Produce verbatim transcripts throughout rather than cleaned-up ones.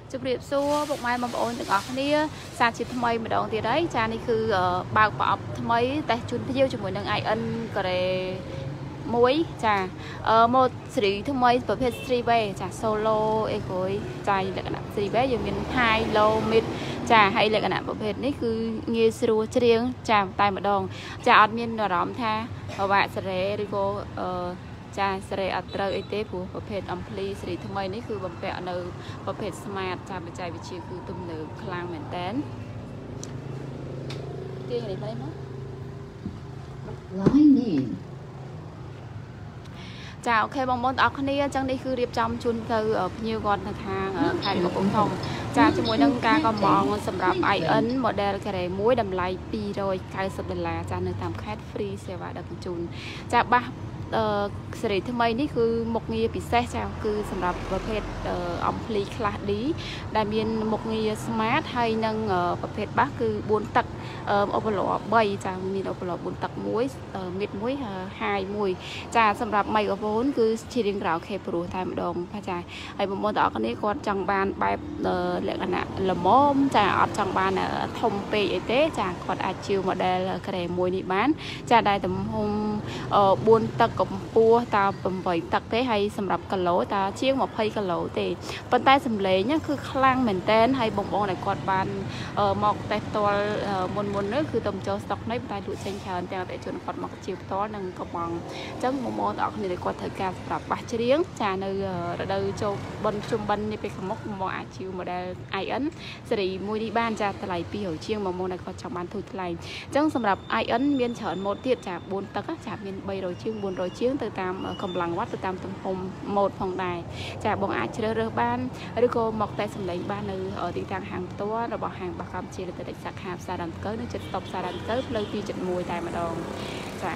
chụp điệp xua bụng mai mà ổn được ngọt nia xa chỉ thay mà đón thì đấy cha này cứ bao bọc thay tại chun tiêu cho mỗi lần ai ăn cái muối chà một sỉ thay mấyประเภท three bay chà solo ấy coi chà là cái nào three bay dùng miền hai low mid chà hay là cái nào ประเภท នេះគឺងាយស្រួលច្រៀងចាតែម្ដងចាអត់មានអារម្មណ៍ថាបាក់សរេឬក៏ចាសរេអត់ត្រូវអីទេព្រោះប្រភេទអំភ្លីសេរីថ្មីនេះគឺបំពាក់នៅប្រភេទ smart ចាបច្ចេកវិទ្យាគឺទំនើបខ្លាំងមែនតើទាញនេះទៅណា line name ចាអូខេបងប្អូនទាំងអស់គ្នាអញ្ចឹងនេះគឺរៀបចំជូនទៅភ្ញៀវគាត់នៅខាងខេត្តកំពង់ធំចាជាមួយនឹងការកំងសម្រាប់ i n model ការ៉េមួយតម្លៃពីររយកៅសិបដុល្លារចានៅតាមខេត្ត free សេវាដឹកជញ្ជូនចាបាសសេរីថ្មីនេះគឺមុខងារពិសេសចាគឺសម្រាប់ប្រភេទអំភ្លី class D ដែលមានមុខងារ smart ហើយនិងប្រភេទបាសគឺបួនទឹកអូប៉ូឡូបីចាមានអូប៉ូឡូបួនទឹកមួយមីតមួយហាយមួយចាសម្រាប់ microphone គឺជារៀងក្រៅខេព្រោះតែម្ដងចាហើយបងប្អូនទាំងអស់គ្នាគាត់ចង់បានបែបលក្ខណៈល្មមចាអត់ចង់បានធំពេកអីទេចាគាត់អាចជឿ model ក្រែមួយនេះបានចាដែលទំហំបួនទឹកកម្ពស់តើeightទឹកទេហើយសម្រាប់គីឡូតើជាងtwentyគីឡូទេប៉ុន្តែសម្លេងគឺខ្លាំងមែនតែនហើយបងប្អូនដែលគាត់បានមកតេស្តផ្ទាល់មុនមុននោះគឺទៅចូលស្តុកនេះតែលក់ចេញច្រើនទាំងអតិថិជនគាត់មកជាផ្ទាល់និងកំងអញ្ចឹងបងប្អូនទាំងអស់គ្នាគាត់ត្រូវការសម្រាប់បាសច្រៀងចានៅរដូវចូលបិណ្ឌជុំបិណ្ឌនេះពេលខាងមុខបងប្អូនអាចជឿ model i n សេរីមួយនេះបានចាតម្លៃtwo hundredជាងបងប្អូនដែលគាត់ចង់បានទូថ្លៃអញ្ចឹងសម្រាប់ i n មានច្រើនម៉ូតទៀតចាfourទឹកចាមានthree hundredជាងfour hundredជាងទៅតាមកម្លាំងវ៉ាត់ទៅតាមទំហំម៉ូតផងដែរចាបងអាចជ្រើសរើសបានឬក៏មកតែសម្លេងបាននៅទីតាំងហាងផ្ទាល់របស់ហាងបាសកម្ពុជាទៅសាខាផ្សារដើមកើនៅជិតស្តុបផ្សារដើមកើផ្លូវtwo seventy-oneតែម្ដងចា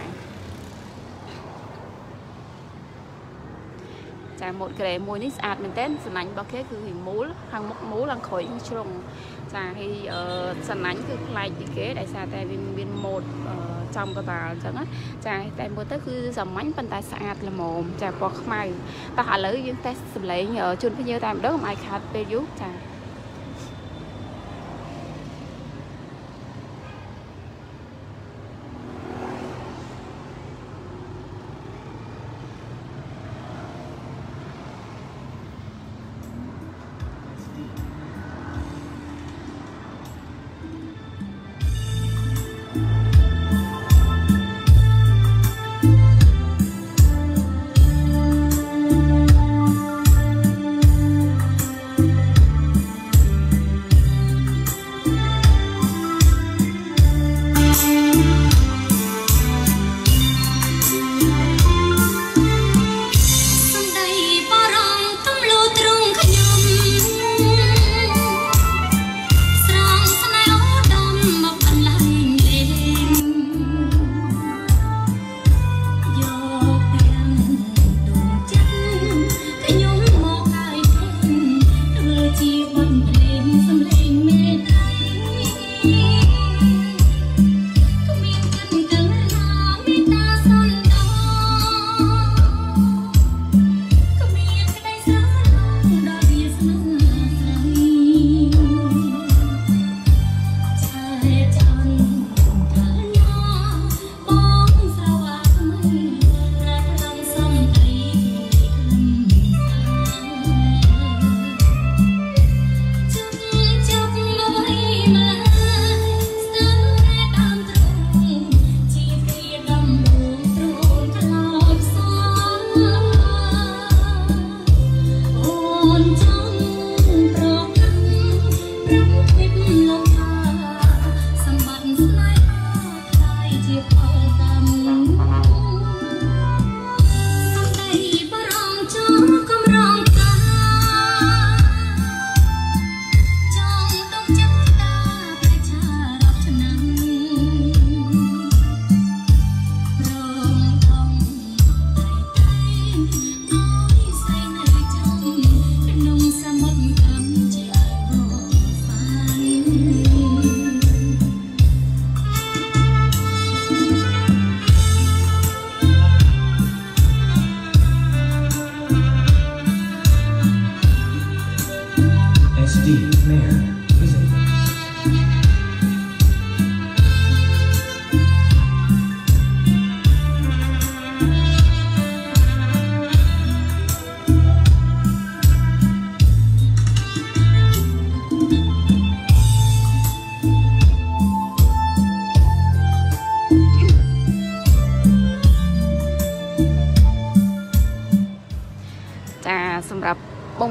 ចាម៉ូតក្រែមួយនេះស្អាតមែនទែនសំណាញ់របស់គេគឺរីមូលខាងមុខមូលខាងក្រោយជ្រុងចាហើយសំណាញ់គឺប្លែកពីគេដោយសារតែវាមានម៉ូតចំកតាលអញ្ចឹងណាចាតែមើលទៅគឺសាមញ្ញប៉ុន្តែស្អាតល្មមចាពណ៌ខ្មៅតោះឥឡូវយើងតេស្តសម្លេងជូនភ្ញៀវតែម្ដងកុំឲ្យខាតពេលយូរចា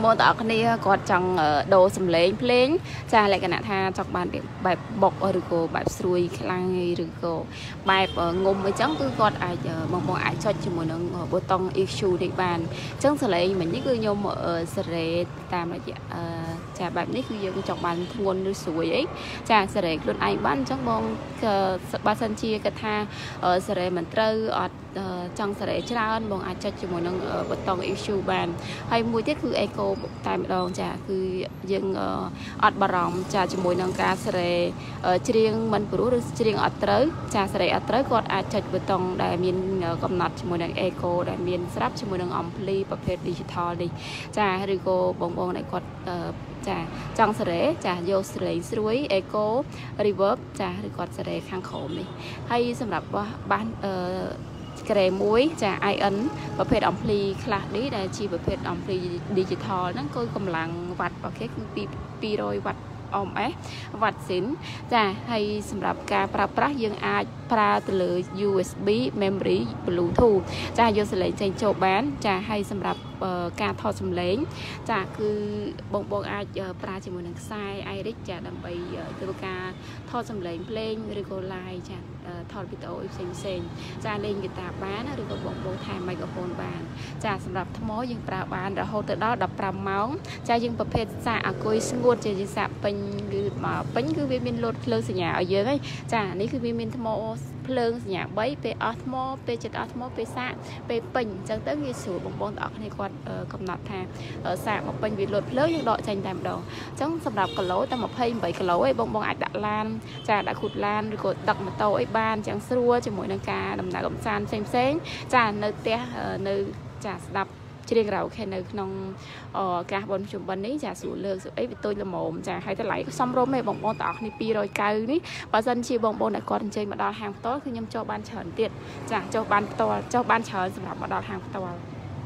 បងប្អូនទាំងអស់គ្នាគាត់ចង់ដូរសម្លេងភ្លេងចាលក្ខណៈថាចង់បានបែបបុកឬក៏បែបស្រួយខ្លាំងឬក៏បែបងុំអីចឹងគឺគាត់អាចបងប្អូនអាចចុចជាមួយនឹងប៊ូតុង E Q នេះបានអញ្ចឹងសម្លេងមិញនេះគឺខ្ញុំសេរីតាមរយៈចាបែបនេះគឺយើងចង់បានធ្ងន់ឬស្រួយអីចាសេរីខ្លួនឯងបានអញ្ចឹងបងបើសិនជាគាត់ថាសេរីមិនត្រូវអត់ចង់សេរីច្រើនបងអាចចុចជាមួយនឹងប៊ូតុង E Q បានហើយមួយទៀតគឺ Echo តែម្ដងចាគឺយើងអត់បារម្ភចាជាមួយនឹងការសេរីច្រៀងមិនព្រោះឬច្រៀងអត់ត្រូវចាសេរីអត់ត្រូវគាត់អាចចុចប៊ូតុងដែលមានកំណត់ជាមួយនឹង Echo ដែលមានស្រាប់ជាមួយនឹង Ampli ប្រភេទ Digital នេះចាឬក៏បងប្អូនដែលគាត់ចាចង់សេរីចាយកសេរីស្រួយ Echo Reverb ចាឬគាត់សេរីខាងក្រោមនេះហើយសម្រាប់បានអឺក្រែមួយចា I N ប្រភេទ Ampli ខ្លះនេះដែលជាប្រភេទ Ampli Digital ហ្នឹងគឺកម្លាំងវ៉ាត់របស់គេគឺពីពីររយវ៉ាត់អមអេវ៉ាត់ស៊ីនចាហើយសម្រាប់ការប្រើប្រាស់យើងអាចប្រើទៅលើ U S B memory Bluetooth ចាយកសលេងចេញចូលបានចាហើយសម្រាប់ការថតសំឡេងចាគឺបងបងអាចប្រើជាមួយនឹងខ្សែ Iris ចាដើម្បីធ្វើការថតសំឡេងភ្លេងឬក៏ live ចាថតវីដេអូផ្សេងផ្សេងចាលេងហ្គីតាបានឬក៏បងបងថែម microphone បានចាសម្រាប់ថ្មយើងប្រើបានរហូតទៅដល់ដប់ប្រាំម៉ោងចាយើងប្រភេទសាកអង្គុយស្ងួតជាសាកពេញគឺមកពេញគឺវាមានលោតភ្លើងសញ្ញាឲ្យយើងហើយចានេះគឺវាមានថ្មភ្លើងសញ្ញាបីពេលអស់ថ្មពេលចិត្តអស់ថ្មពេលសាកពេលពេញអញ្ចឹងទៅងាយស្រួលបងប្អូនទាំងអស់គ្នាគាត់កំណត់ថាសាកមកពេញវាលោតភ្លើងយើងដកចេញតែម្ដងអញ្ចឹងសម្រាប់គីឡូតែยี่สิบแปดគីឡូឯងបងបងអាចដាក់ឡានចាដាក់ខូតឡានឬក៏ដឹកម៉ូតូអីបានអញ្ចឹងស្រួលជាមួយនឹងការដំណើរកំសាន្តផ្សេងផ្សេងចានៅផ្ទះនៅចាស្ដាប់ច្រៀងរ៉ាអូខេនៅក្នុងការបុណ្យជុំបិណ្ឌនេះចាស្រួលលើកអីវាទុយល្មមចាហើយតម្លៃក៏សមរម្យឯងបងប្អូនទាំងអស់គ្នាពីររយเก้าនេះបើសិនជាបងប្អូនដែលគាត់អញ្ជើញមកដល់ហាងផ្ទាល់គឺខ្ញុំចុះបានច្រើនទៀតចាចុះបានផ្ទាល់ចុះបានច្រើនសម្រាប់មកដល់ហាងផ្ទាល់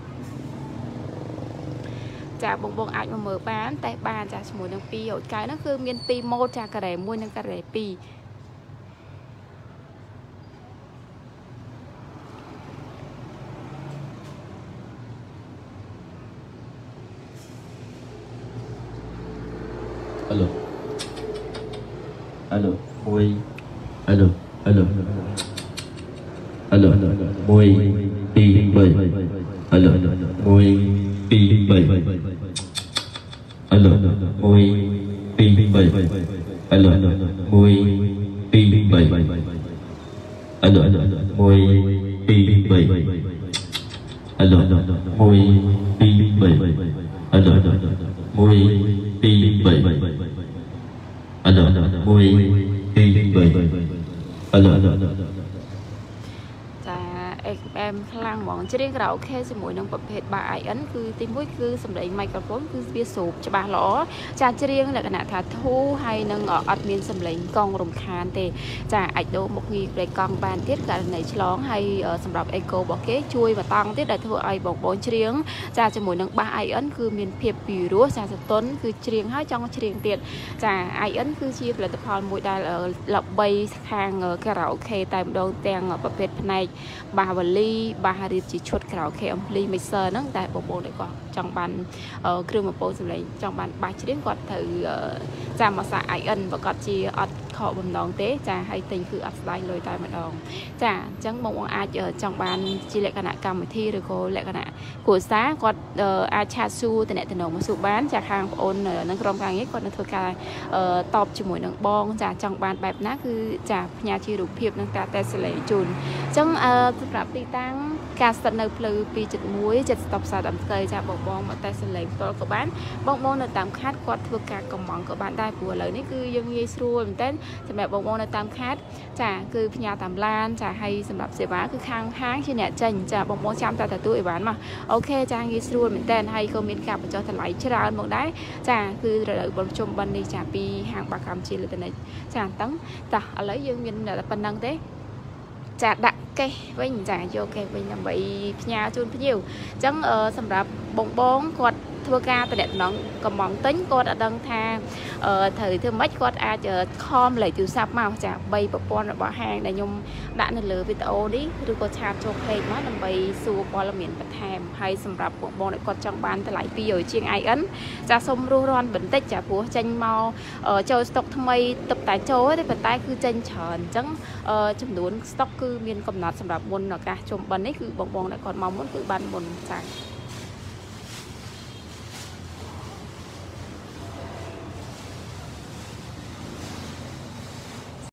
ចាបងបងអាចមកមើលបានតែបានចាជាមួយនឹងពីររយเก้าហ្នឹងគឺមានពីរម៉ូតចាការ៉េមួយនិងការ៉េពីរ Alo Alo Mui Alo Alo Alo Mui Pi bảy Alo Mui Pi bảy Alo Mui Pi bảy Alo Mui Pi bảy Alo Mui Pi bảy Alo Mui Pi bảy Alo Mui Pi bảy Alo Mui Pi bảy Alo แอมខ្លាំងហ្មងច្រៀងក្រៅខេជាមួយនឹងប្រភេទ បា I N គឺទីមួយគឺសម្លេង microphone គឺវាស្រូបច្បាស់ល្អចាច្រៀងលក្ខណៈថាធូរហើយនឹងអត់មានសម្លេងកង់រំខានទេចាអាចដូរមុខងារប្រេកង់បានទៀតករណីឆ្លងហើយសម្រាប់ Echo របស់គេជួយមកតង់ទៀតដែលធ្វើឲ្យបងប្អូនច្រៀងចាជាមួយនឹង បា I N គឺមានភាពពីរោះចាសតុនគឺច្រៀងហើយចង់ច្រៀងទៀតចា I N គឺជាផលិតផលមួយដែលល្បីខាងការ៉ាអូខេតែម្ដងទាំងប្រភេទផ្នែកបាវលីបារៀបជាឈុតក្រៅខេអំភ្លីមីស័រហ្នឹងតែបងប្អូនដែលគាត់ចង់បានគ្រឿងបំពងសម្លេងចង់បានបាសច្រៀងគាត់ត្រូវចាំមកសាក I N ប្រកាសជាអត់ខកបំណងទេចាហើយទិញគឺអត់ស្ដាយលុយតែម្ដងចាអញ្ចឹងបងប្អូនអាចចង់បានជាលក្ខណៈកម្មវិធីឬក៏លក្ខណៈគ្រួសារគាត់អាចឆាតសួរតំណែងមកសួរបានចាខាងបងប្អូននឹងក្រុមការងារគាត់នឹងធ្វើការតបជាមួយនឹងបងចាចង់បានបែបណាគឺចាផ្ញើជារូបភាពនឹងការតេស្តលេជូនអញ្ចឹងសម្រាប់ទីតាំងការស្ថិតនៅផ្លូវtwo seven one ចិត្តស្តុបផ្សារដើមស្គីចាបងបងមកតេស្តលេផ្ទាល់ក៏បានបងបងនៅតាមខេត្តគាត់ធ្វើការកំងក៏បានដែរព្រោះឥឡូវនេះគឺយើងងាយស្រួលមែនតើសម្រាប់បងបងនៅតាមខេត្តចាគឺផ្ញើតាមឡានចាហើយសម្រាប់សេវាគឺខាងហាងជាអ្នកចេញចាបងបងចាំតែទទួលអីបានមកអូខេចាងាយស្រួលមែនតើហើយក៏មានការបញ្ចុះតម្លៃច្រើនមកដែរចាគឺរដូវបុណ្យជុំបិណ្ឌនេះចាពីហាងបាកម្មជាលទ្ធនិចចាអញ្ចឹងតោះឥឡូវយើងមានតែប៉ុណ្្នឹងទេចាដាក់កេះវិញចាយកកេះវិញដើម្បីផ្ញើជូនភ្ញៀវអញ្ចឹងសម្រាប់បងបងគាត់ thưa ca tại đẹp nón cầm mỏng tính con đã đăng tha thời thưa mấy con ai chờ com lấy từ sạp màu chả bay bọc con bỏ hàng để nhung đã nên lừa video đi rồi có chat cho play nó làm bay xua qua là miền bạch hàm hay sầm rạp bộ bọn lại còn trong ban tại lại video chiên ai ấn ra sông ru ron bình tích trả của tranh mau ở châu stock tham mây tập tại châu ấy vận tải cứ tranh tròn trắng chấm đốn stock cứ miền cầm nát sầm rạp buồn là cả trong ban ấy cứ bọn bọn lại còn mong muốn cứ ban buồn chẳng